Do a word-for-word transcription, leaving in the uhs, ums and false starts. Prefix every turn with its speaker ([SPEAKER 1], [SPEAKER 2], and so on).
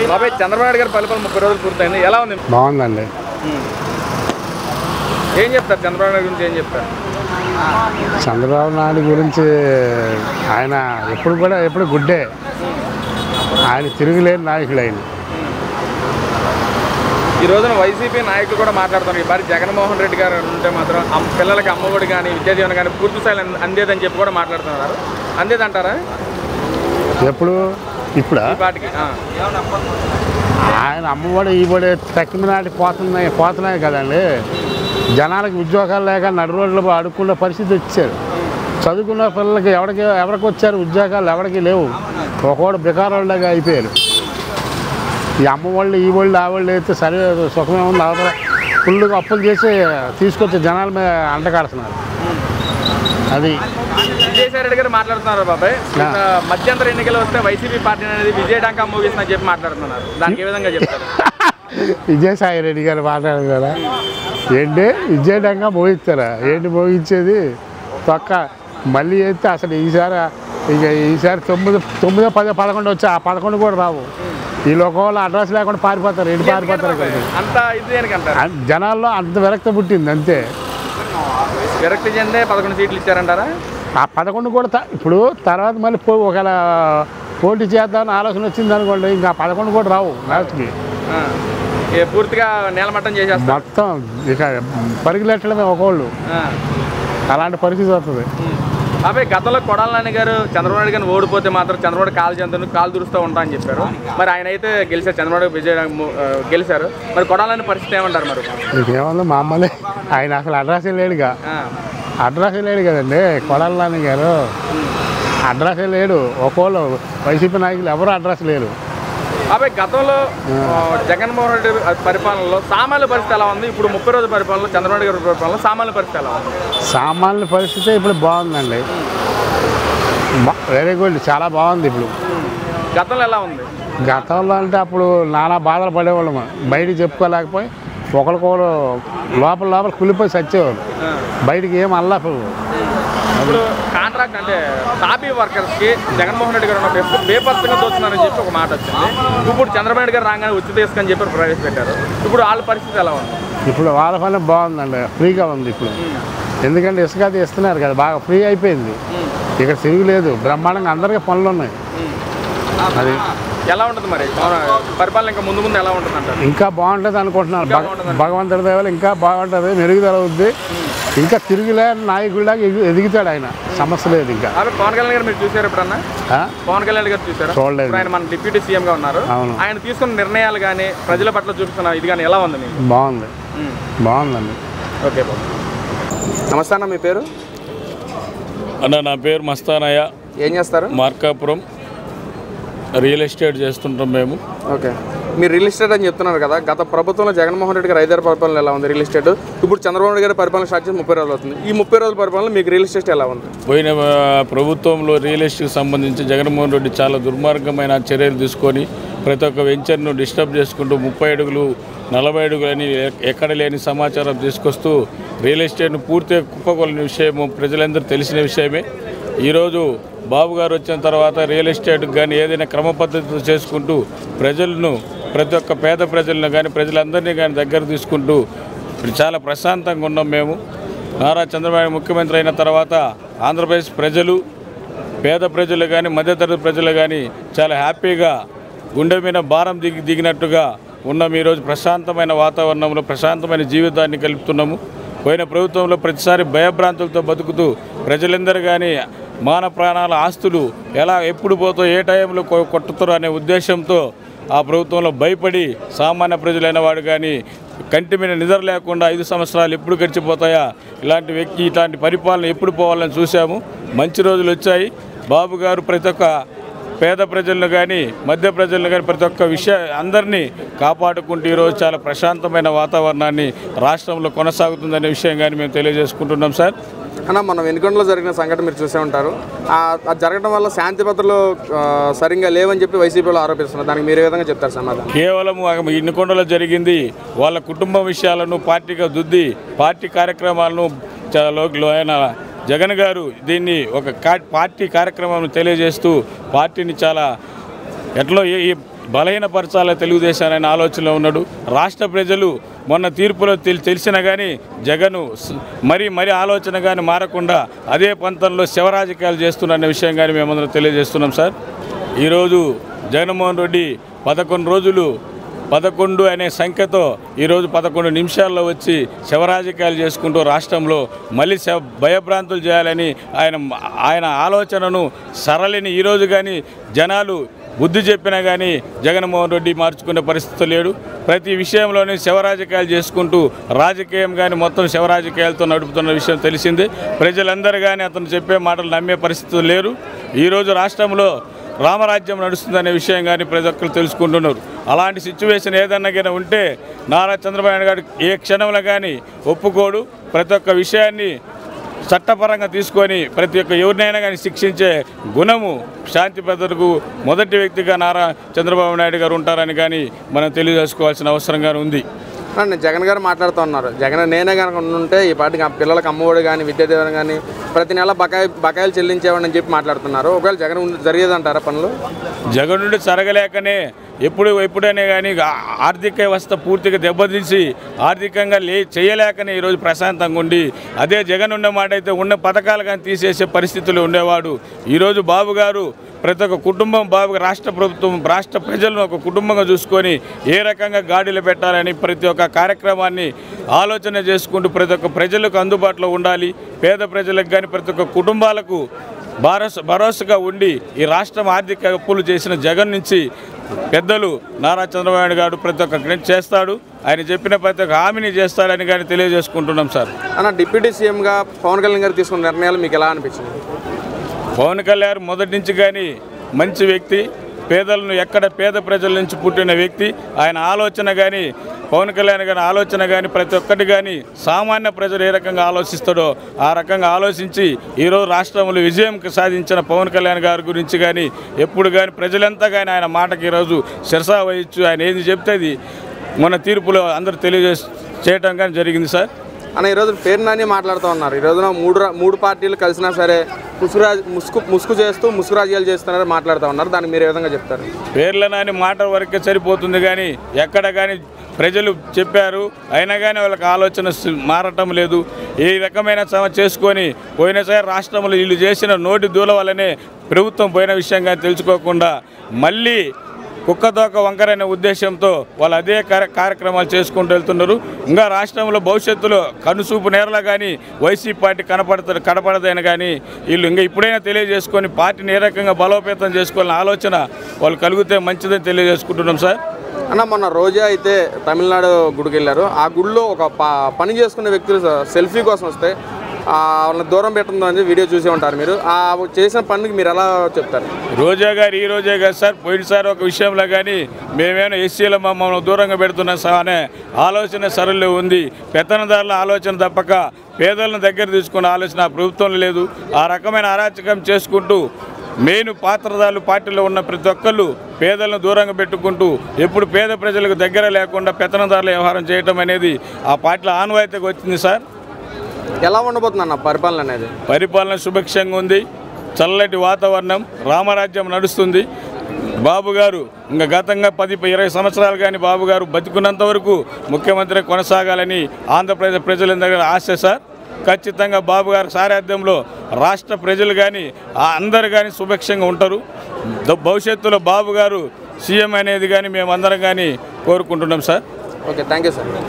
[SPEAKER 1] బాబాయ్ చంద్రబాబు నాయుడు గారి పరిపాలన ముప్పై రోజులు పూర్తయింది, ఎలా ఉంది?
[SPEAKER 2] బాగుందండి.
[SPEAKER 1] ఏం చెప్తారు చంద్రబాబు నాయుడు గురించి? ఏం చెప్తారు
[SPEAKER 2] చంద్రబాబు నాయుడు గురించి? ఆయన ఎప్పుడు కూడా ఎప్పుడు గుడ్డే, ఆయన తిరుగులేని నాయకుడు. ఆయన
[SPEAKER 1] ఈ రోజున వైసీపీ నాయకులు కూడా మాట్లాడుతున్నారు, ఈ బారి జగన్మోహన్ రెడ్డి గారు ఉంటే మాత్రం పిల్లలకి అమ్మఒడి కానీ విద్యాదీవన కానీ పూర్తి స్థాయిలో అందేదని చెప్పి కూడా మాట్లాడుతున్నారు. అందేదంటారా?
[SPEAKER 2] ఎప్పుడు ఇప్పుడు
[SPEAKER 1] పాటికి
[SPEAKER 2] ఆయన అమ్మఒడి ఈ బడి తక్కిన నాటి పోతున్నాయి పోతున్నాయి కదండి. జనాలకు ఉద్యోగాలు లేక నడు రోడ్లు అడుక్కునే పరిస్థితి వచ్చారు. చదువుకున్న పిల్లలకి ఎవరికి ఎవరికి వచ్చారు ఉద్యోగాలు? ఎవరికి లేవు. ఒకవాడు బికారోళ్ళగా అయిపోయారు. ఈ అమ్మ వాళ్ళు ఈ వాళ్ళు ఆ వాళ్ళు అయితే సరే సుఖమే ఉంది, అవతల ఫుల్గా అప్పులు చేసి తీసుకొచ్చి జనాల మీద అంటకాడుతున్నారు. అది
[SPEAKER 1] విజయసాయి రెడ్డి గారు మాట్లాడుతున్నారు. బాబాయ్ మధ్యంతర ఎన్నికలు వస్తే వైసీపీ పార్టీ అనేది విజయ డంకా మోగిస్తుందని చెప్పి మాట్లాడుతున్నారు. దానికి ఏ విధంగా చెప్తారు?
[SPEAKER 2] విజయసాయి రెడ్డి గారు మాట్లాడారు కదా, ఏంటి విజయ డంకా మోగిస్తారా? ఏంటి మోగించేది? తొక్క మళ్ళీ అయితే అసలు ఈసారి ఇక ఈసారి తొమ్మిది తొమ్మిదో పదో పదకొండు వచ్చి ఆ పదకొండు కూడా రావు. ఈ లోకంలో అడ్రస్ లేకుండా పారిపోతారు. ఏంటి పారిపోతారు కదా. జనాల్లో అంత విరక్తి పుట్టింది అంతే.
[SPEAKER 1] విరక్తి చెందే పదకొండు సీట్లు ఇచ్చారంటారా?
[SPEAKER 2] ఆ పదకొండు కూడా ఇప్పుడు తర్వాత మళ్ళీ పో ఒకవేళ పోటీ చేద్దామని ఆలోచన వచ్చింది అనుకోండి, ఇంకా పదకొండు కూడా రావు లాస్ట్కి.
[SPEAKER 1] పూర్తిగా నేలమట్టం చేసేస్తారు
[SPEAKER 2] మొత్తం. ఇక పరిగెట్టడమే ఒకళ్ళు. అలాంటి పరిస్థితి వస్తుంది.
[SPEAKER 1] బాబాయ్ గతంలో కొడాల నాని గారు చంద్రబాబు నాయుడు గారిని ఓడిపోతే మాత్రం చంద్రబాబు కాలు చెందును కాలు దురుస్తూ ఉంటా అని చెప్పారు. మరి ఆయన అయితే గెలిచారు, చంద్రబాబు విజయ గెలిచారు. మరి కొడాల నాని పరిస్థితి ఏమంటారు? మరి
[SPEAKER 2] ఇంకేమన్నా మామూలే, ఆయన అసలు అడ్రస్ లేడుగా. అడ్రస్ లేడు కదండి కొడాల నాని గారు. అడ్రస్ లేడు. ఒకళ్ళు వైసీపీ నాయకులు ఎవరు అడ్రస్ లేరు.
[SPEAKER 1] బాబాయ్ గతంలో జగన్మోహన్ రెడ్డి పరిపాలనలో సామాన్య పరిస్థితి ఎలా ఉంది? ఇప్పుడు ముప్పై రోజుల పరిపాలనలో చంద్రబాబు గారి పరిపాలనలో సామాన్య పరిస్థితి ఎలా ఉంది?
[SPEAKER 2] సామాన్య పరిస్థితి ఇప్పుడు బాగుందండి. వెరీ గుడ్, చాలా బాగుంది. ఇప్పుడు
[SPEAKER 1] గతంలో ఎలా ఉంది?
[SPEAKER 2] గతంలో అంటే అప్పుడు నానా బాధలు పడేవాళ్ళము. బయటికి చెప్పుకోలేకపోయి ఒకరికొకరు లోపల లోపల కులిపోయి చచ్చేవాళ్ళు. బయటికి ఏం అల్లాపు.
[SPEAKER 1] ఇప్పుడు కాంట్రాక్ట్ అంటే టాపీ వర్కర్స్కి జగన్మోహన్ రెడ్డి గారు ఉన్నప్పుడు బేపత్తంగా దోచున్నారని చెప్పి ఒక మాట వచ్చింది. ఇప్పుడు చంద్రబాబు నాయుడు గారు రాగానే ఉచిత ఇసుక అని చెప్పి ప్రవేశపెట్టారు. ఇప్పుడు వాళ్ళ పరిస్థితి ఎలా ఉంది?
[SPEAKER 2] ఇప్పుడు వాళ్ళ పని బాగుందండి, ఫ్రీగా ఉంది ఇప్పుడు. ఎందుకంటే ఇసుక అది ఇస్తున్నారు కదా, బాగా ఫ్రీ అయిపోయింది. ఇక్కడ తిరుగులేదు, బ్రహ్మాండంగా అందరికీ పనులు ఉన్నాయి. అది
[SPEAKER 1] ఎలా ఉంటుంది మరి పరిపాలన? ఇంకా ముందు ముందు ఎలా ఉంటుంది అంటారు?
[SPEAKER 2] ఇంకా బాగుంటుంది అనుకుంటున్నాను. భగవంతుడి దయ వల్ల ఇంకా బాగుంటుంది, మెరుగుదల అవుద్ది. ఇంకా తిరుగులే నాయకుడిలాగా ఎదుగుతాడు ఆయన, సమస్య లేదు. ఇంకా
[SPEAKER 1] పవన్ కళ్యాణ్ గారు మీరు చూసారు ఎప్పుడన్నా? పవన్ కళ్యాణ్ గారు చూసారు?
[SPEAKER 2] చూడలేదు.
[SPEAKER 1] ఆయన మన డిప్యూటీ సీఎం గా ఉన్నారు. ఆయన తీసుకున్న నిర్ణయాలు కానీ ప్రజల పట్ల చూపిస్తున్న ఇది కానీ ఎలా ఉంది?
[SPEAKER 2] బాగుంది, బాగుందండి.
[SPEAKER 1] ఓకే బాబు, నమస్తే అన్న. మీ పేరు?
[SPEAKER 3] అన్న నా పేరు మస్తానయ్య.
[SPEAKER 1] ఏం చేస్తారు?
[SPEAKER 3] మార్కాపురం రియల్ ఎస్టేట్ చేస్తుంటాం మేము.
[SPEAKER 1] ఓకే, మీరు రియల్ ఎస్టేట్ అని చెప్తున్నారు కదా. గత ప్రభుత్వంలో జగన్మోహన్ రెడ్డి గారు ఐదారు పరిపాలన ఎలా ఉంది రియల్ ఎస్టేట్? ఇప్పుడు చంద్రబాబు నాయుడు గారి పరిపాలన స్టార్ట్ చేసి ముప్పై రోజులు అవుతుంది. ఈ ముప్పై రోజుల పరిపాలన మీకు రియల్ ఎస్టేట్ ఎలా ఉంది?
[SPEAKER 3] పోయిన ప్రభుత్వంలో రియల్ ఎస్టేట్కి సంబంధించి జగన్మోహన్ రెడ్డి చాలా దుర్మార్గమైన చర్యలు తీసుకొని ప్రతి ఒక్క వెంచర్ను డిస్టర్బ్ చేసుకుంటూ ముప్పై అడుగులు నలభై అడుగులు అని ఎక్కడ లేని సమాచారం తీసుకొస్తూ రియల్ ఎస్టేట్ను పూర్తిగా కుప్పకొలిన విషయము ప్రజలందరూ తెలిసిన విషయమే. ఈరోజు బాబు గారు వచ్చిన తర్వాత రియల్ ఎస్టేట్కి కానీ ఏదైనా క్రమ పద్ధతితో చేసుకుంటూ ప్రజలను ప్రతి ఒక్క పేద ప్రజలను కానీ ప్రజలందరినీ కానీ దగ్గర తీసుకుంటూ చాలా ప్రశాంతంగా ఉన్నాం మేము. నారా చంద్రబాబు ముఖ్యమంత్రి అయిన తర్వాత ఆంధ్రప్రదేశ్ ప్రజలు పేద ప్రజలు కానీ మధ్యతరగతి ప్రజలు కానీ చాలా హ్యాపీగా గుండె మీద భారం దిగి దిగినట్టుగా ఉన్నాము. ఈరోజు ప్రశాంతమైన వాతావరణంలో ప్రశాంతమైన జీవితాన్ని కలుపుతున్నాము. పోయిన ప్రభుత్వంలో ప్రతిసారి భయభ్రాంతులతో బతుకుతూ ప్రజలందరూ కానీ మాన ప్రాణాల ఆస్తులు ఎలా ఎప్పుడు పోతో ఏ టైంలో కొట్టుతారో అనే ఉద్దేశంతో ఆ ప్రభుత్వంలో భయపడి సామాన్య ప్రజలైన వాడు కానీ కంటి మీద నిద్ర లేకుండా ఐదు సంవత్సరాలు ఎప్పుడు గడిచిపోతాయా, ఇలాంటి వ్యక్తి ఇలాంటి పరిపాలన ఎప్పుడు పోవాలని చూసాము. మంచి రోజులు వచ్చాయి. బాబు గారు ప్రతి ఒక్క పేద ప్రజలను కానీ మధ్య ప్రజలను కానీ ప్రతి ఒక్క విషయ అందరినీ కాపాడుకుంటూ ఈరోజు చాలా ప్రశాంతమైన వాతావరణాన్ని రాష్ట్రంలో కొనసాగుతుందనే విషయం కానీ మేము తెలియజేసుకుంటున్నాం సార్.
[SPEAKER 1] అన్న, మనం వెనుకొండలో జరిగిన సంఘటన మీరు చూసే ఉంటారు. అది జరగడం వల్ల శాంతి భద్రతలు సరిగ్గా లేవని చెప్పి వైసీపీలో ఆరోపిస్తున్నారు. దానికి మీరు ఏ విధంగా చెప్తారు సమాధానం?
[SPEAKER 3] కేవలం వెనుకొండలో జరిగింది వాళ్ళ కుటుంబ విషయాలను పార్టీగా దుద్ది పార్టీ కార్యక్రమాలను ఆయన జగన్ గారు దీన్ని ఒక పార్టీ కార్యక్రమాన్ని తెలియజేస్తూ పార్టీని చాలా ఎట్లా ఈ బలహీనపరచాల తెలుగుదేశాన్ని ఆలోచనలో ఉన్నాడు. రాష్ట్ర ప్రజలు మొన్న తీర్పులో తెలి తెలిసినా కానీ జగను మరి మరి ఆలోచన కానీ మారకుండా అదే పంతంలో శివరాజకీయాలు చేస్తున్నారనే విషయం కానీ మేమందరం తెలియజేస్తున్నాం సార్. ఈరోజు జగన్మోహన్ రెడ్డి పదకొండు రోజులు పదకొండు అనే సంఖ్యతో ఈరోజు పదకొండు నిమిషాల్లో వచ్చి శివరాజకీయాలు చేసుకుంటూ రాష్ట్రంలో మళ్ళీ భయభ్రాంతులు చేయాలని ఆయన ఆయన ఆలోచనను సరళిని ఈరోజు కానీ జనాలు బుద్ధి చెప్పినా కానీ జగన్మోహన్ రెడ్డి మార్చుకునే పరిస్థితి లేడు. ప్రతి విషయంలోనే శివరాజకీయాలు చేసుకుంటూ రాజకీయం కానీ మొత్తం శివరాజకీయాలతో నడుపుతున్న విషయం తెలిసిందే. ప్రజలందరూ కానీ అతను చెప్పే మాటలు నమ్మే పరిస్థితులు లేరు. ఈరోజు రాష్ట్రంలో రామరాజ్యం నడుస్తుందనే విషయం కానీ ప్రతి ఒక్కరు తెలుసుకుంటున్నారు. అలాంటి సిచ్యువేషన్ ఏదన్నా కానీ ఉంటే నారా చంద్రబాబు నాయుడు గారు ఏ క్షణంలో కానీ ఒప్పుకోడు. ప్రతి ఒక్క విషయాన్ని చట్టపరంగా తీసుకొని ప్రతి ఒక్క ఎవరినైనా కానీ శిక్షించే గుణము శాంతి భద్రతకు మొదటి వ్యక్తిగా నారా చంద్రబాబు నాయుడు గారు ఉంటారని కానీ మనం తెలియజేసుకోవాల్సిన అవసరంగా ఉంది.
[SPEAKER 1] జగన్ గారు మాట్లాడుతూ ఉన్నారు, జగన్ నేనే కనుక ఉంటే ఈ పాటికి ఆ పిల్లలకు అమ్మఒడి కానీ విద్యాదీవెన కానీ ప్రతి నెల బకాయి బకాయిలు చెల్లించేవాడని చెప్పి మాట్లాడుతున్నారు. ఒకవేళ జగన్ జరిగేదంటారా పనులు?
[SPEAKER 3] జగన్ నుండి జరగలేకనే ఎప్పుడు ఎప్పుడైనా కానీ ఆర్థిక వ్యవస్థ పూర్తిగా దెబ్బతీసి ఆర్థికంగా లే చేయలేకనే ఈరోజు ప్రశాంతంగా ఉండి అదే జగన్ ఉన్న మాట అయితే ఉన్న పథకాలు కానీ తీసేసే పరిస్థితులు ఉండేవాడు. ఈరోజు బాబు గారు ప్రతి ఒక్క కుటుంబం బాబు రాష్ట్ర ప్రభుత్వం రాష్ట్ర ప్రజలను ఒక కుటుంబంగా చూసుకొని ఏ రకంగా గాడిలో పెట్టాలని ప్రతి ఒక్క కార్యక్రమాన్ని ఆలోచన చేసుకుంటూ ప్రతి ఒక్క ప్రజలకు అందుబాటులో ఉండాలి. పేద ప్రజలకు కానీ ప్రతి ఒక్క కుటుంబాలకు భరోసా భరోసాగా ఉండి ఈ రాష్ట్రం ఆర్థిక అప్పులు చేసిన జగన్ నుంచి పెద్దలు నారా చంద్రబాబు నాయుడు గారు ప్రతి ఒక్క చేస్తాడు. ఆయన చెప్పిన ప్రతి ఒక్క హామీని చేస్తాడని కానీ తెలియజేసుకుంటున్నాం సార్.
[SPEAKER 1] అన్న, డిప్యూటీ సీఎంగా పవన్ కళ్యాణ్ గారు తీసుకున్న నిర్ణయాలు మీకు ఎలా అనిపించింది?
[SPEAKER 3] పవన్ కళ్యాణ్ మొదటి నుంచి కానీ మంచి వ్యక్తి, పేదలను ఎక్కడ పేద ప్రజల నుంచి పుట్టిన వ్యక్తి. ఆయన ఆలోచన కానీ పవన్ కళ్యాణ్ గారి ఆలోచన కానీ ప్రతి ఒక్కటి కానీ సామాన్య ప్రజలు ఏ రకంగా ఆలోచిస్తాడో ఆ రకంగా ఆలోచించి ఈరోజు రాష్ట్రంలో విజయం సాధించిన పవన్ కళ్యాణ్ గారి గురించి కానీ ఎప్పుడు కానీ ప్రజలంతా కానీ ఆయన మాటకి ఈరోజు శిరసా వహించు ఆయన ఏది చెప్తే అది మన తీర్పులో అందరూ తెలియజే చేయటం కానీ జరిగింది సార్.
[SPEAKER 1] అన్న, ఈరోజు పేరు నాని మాట్లాడుతూ ఉన్నారు. ఈ రోజున మూడు మూడు పార్టీలు కలిసినా సరే ముసుగురాజు ముసుగు ముసుగు చేస్తూ ముసుగు రాజకీయాలు చేస్తున్నారని మాట్లాడుతూ ఉన్నారు. దాన్ని మీరు ఏ విధంగా చెప్తారు?
[SPEAKER 3] పేర్ల నాని మాట వరకే సరిపోతుంది కానీ ఎక్కడ కానీ ప్రజలు చెప్పారు అయినా కానీ వాళ్ళకి ఆలోచన మారటం లేదు. ఏ రకమైన శ్రమ చేసుకొని పోయినసారి రాష్ట్రంలో వీళ్ళు చేసిన నోటి దూల వల్లనే ప్రభుత్వం పోయిన విషయంగా తెలుసుకోకుండా మళ్ళీ కుక్కతోక వంకరైన ఉద్దేశంతో వాళ్ళు అదే కార్యక్రమాలు చేసుకుంటూ వెళ్తున్నారు. ఇంకా రాష్ట్రంలో భవిష్యత్తులో కనుసూపు నేరలా కానీ వైసీపీ పార్టీ కనపడుతుంది కనపడదని కానీ వీళ్ళు ఇంకా ఇప్పుడైనా తెలియజేసుకొని పార్టీని ఏ రకంగా బలోపేతం చేసుకోవాలని ఆలోచన వాళ్ళు కలిగితే మంచిదని తెలియజేసుకుంటున్నాం సార్.
[SPEAKER 1] అన్న, మొన్న రోజా అయితే తమిళనాడు గుడికి వెళ్ళారు. ఆ గుడిలో ఒక పని చేసుకునే వ్యక్తులు సెల్ఫీ కోసం వస్తే వాళ్ళని దూరం పెట్టిందని వీడియో చూసి ఉంటారు. మీరు ఆ చేసిన పనికి మీరు ఎలా చెప్తారు?
[SPEAKER 3] రోజా గారు ఈ రోజే కాదు సార్, పోయినసారి ఒక విషయంలో కానీ మేమేమైనా ఎస్సీల మమ్మల్ని దూరంగా పెడుతున్నాం సార్ అనే ఆలోచన సరళి ఉంది. పెత్తనదారుల ఆలోచన తప్పక పేదలను దగ్గర తీసుకునే ఆలోచన ప్రభుత్వంలో లేదు. ఆ రకమైన అరాచకం చేసుకుంటూ మెయిన్ పాత్రదారులు పార్టీలో ఉన్న ప్రతి ఒక్కళ్ళు పేదలను దూరంగా పెట్టుకుంటూ ఎప్పుడు పేద ప్రజలకు దగ్గర లేకుండా పెత్తనదారుల వ్యవహారం చేయటం అనేది ఆ పార్టీలో ఆనవాయితీగా వచ్చింది సార్.
[SPEAKER 1] ఎలా ఉండబోతుంది అన్న పరిపాలన అనేది?
[SPEAKER 3] పరిపాలన సుభిక్షంగా ఉంది, చల్లటి వాతావరణం, రామరాజ్యం నడుస్తుంది. బాబు గారు ఇంకా గతంగా పది ఇరవై సంవత్సరాలు కానీ బాబు గారు బతికున్నంత వరకు ముఖ్యమంత్రి కొనసాగాలని ఆంధ్రప్రదేశ్ ప్రజలందరూ ఆశ సార్. ఖచ్చితంగా బాబు గారి సారథ్యంలో రాష్ట్ర ప్రజలు కానీ అందరు కానీ సుభిక్షంగా ఉంటారు. భవిష్యత్తులో బాబు గారు సీఎం అనేది కానీ మేమందరం కానీ కోరుకుంటున్నాం sir.
[SPEAKER 1] Okay, thank you sir.